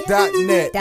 DreamFleece.net.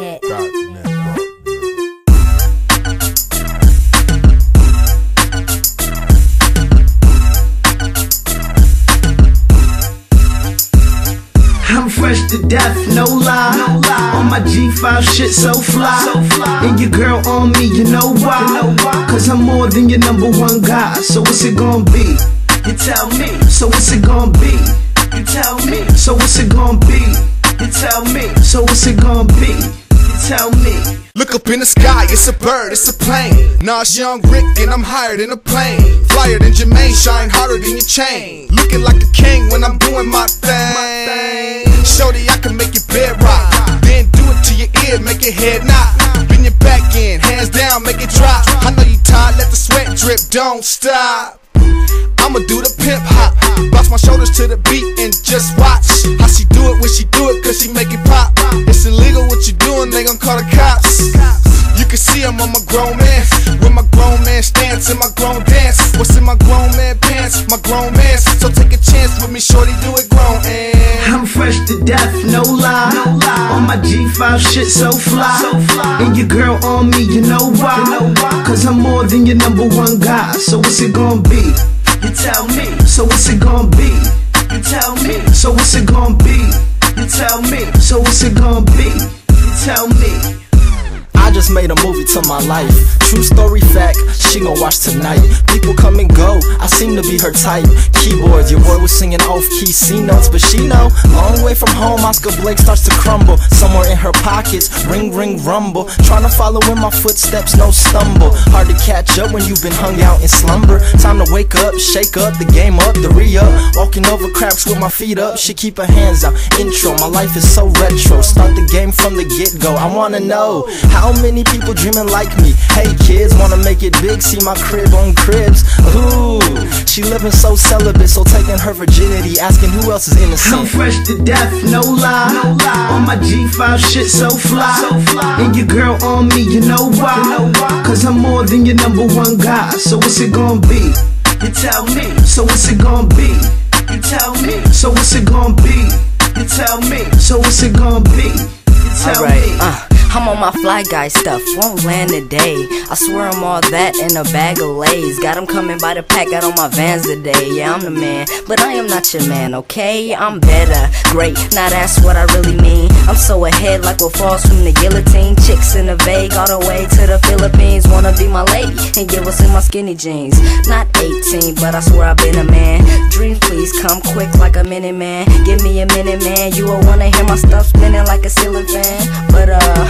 I'm fresh to death, no lie. On my G5 shit so fly. And your girl on me, you know why? Cause I'm more than your #1 guy. So what's it gonna be? You tell me. So what's it gonna be? You tell me. So what's it gonna be? You tell me. So what's it gonna be? You tell me. Look up in the sky, it's a bird, it's a plane. Nah, it's Young Rick and I'm higher than a plane. Flyer than Jermaine, shine harder than your chain. Looking like a king when I'm doing my thing. Shorty, I can make your bed rock. Then do it to your ear, make your head knock. Bend your back in, hands down, make it drop. I know you tired, let the sweat drip, don't stop. I'ma do the pimp hop, bounce my shoulders to the beat and just watch how she do it when she do it, cause she make it pop. It's illegal what you doing, they gon' call the cops. You can see I'm on my grown man, with my grown man stance and my grown dance. What's in my grown man pants? My grown man. So take a chance with me, shorty, do it grown and I'm fresh to death, no lie. On my G5 shit so fly. And your girl on me, you know why? Cause I'm more than your #1 guy. So what's it gonna be? You tell me. So what's it gonna be? You tell me. So what's it gonna be? You tell me. So what's it gonna be? You tell me. I just made a movie to my life. True story fact, she gon' watch tonight. People come and go, I seem to be her type. Keyboards, your boy was singing off-key C notes, but she know, long way from home, Oscar Blake starts to crumble. Somewhere in her pockets, ring ring rumble. Trying to follow in my footsteps, no stumble. Hard to catch up when you've been hung out in slumber. Time to wake up, shake up, the game up, the re-up. Walking over cracks with my feet up, she keep her hands out. Intro, my life is so retro. Start the game from the get-go. I wanna know, how many people dreaming like me? Hey kids, wanna make it big, see my crib on Cribs. Ooh, she living so celibate, so taking her virginity, asking who else is innocent. I'm fresh to death, no lie. On my G5 shit so fly. And your girl on me, you know why? Cause I'm more than your #1 guy. So what's it gonna be? You tell me. So what's it gonna be? You tell me. So what's it gonna be? You tell me. So what's it gonna be? You tell me. I'm on my fly guy stuff, won't land today. I swear I'm all that in a bag of Lays. Got them coming by the pack, got on my Vans today. Yeah, I'm the man, but I am not your man, okay? I'm better, great, now that's what I really mean. I'm so ahead like what falls from the guillotine. Chicks in the Vague all the way to the Philippines. Wanna be my lady and get what's in my skinny jeans. Not 18, but I swear I've been a man. Dream please come quick like a minute man. Give me a minute man, you will wanna hear my stuff spinning like a ceiling fan. But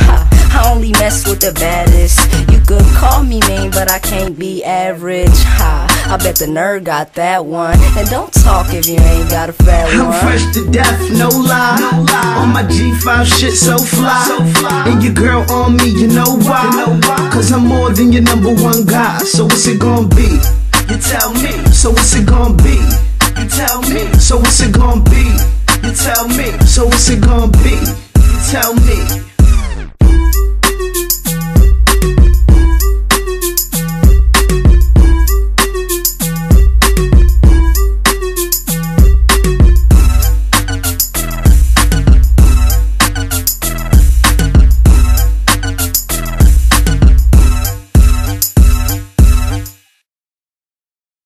I only mess with the baddest. You could call me mean, but I can't be average. I bet the nerd got that one. And don't talk if you ain't got a fat one. I'm fresh to death, no lie. On my G5 shit so fly. And your girl on me, you know why? Cause I'm more than your #1 guy. So what's it gonna be? You tell me. So what's it gonna be? You tell me. So what's it gonna be? You tell me. So what's it gonna be?